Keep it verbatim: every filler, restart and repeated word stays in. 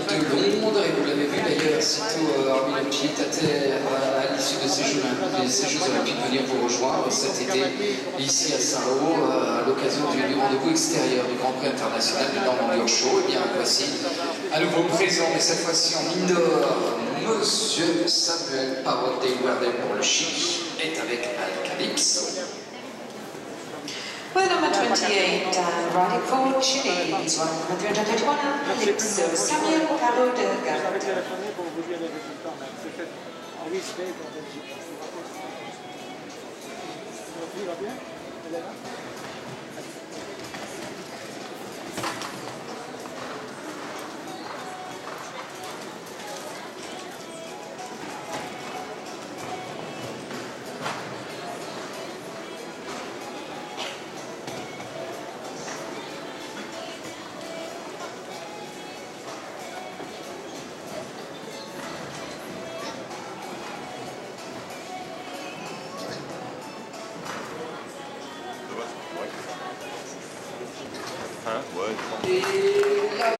de Londres, et vous l'avez vu d'ailleurs, sitôt euh, remis le pied à terre à, à l'issue de ces Jeux, de ces Jeux Olympiques, venir vous rejoindre cet été ici à Saint-Lô à l'occasion du, du rendez-vous extérieur du Grand Prix international de Normandie Show. Et bien voici à nouveau présent, mais cette fois-ci en indoor, Monsieur Samuel Parot-Desguardel pour le Chili est avec Alcalix. With number twenty-eight, uh, riding for Chile, is one hundred thirty-one, so Samuel Parot-Desguardel. Hein? Ouais, Et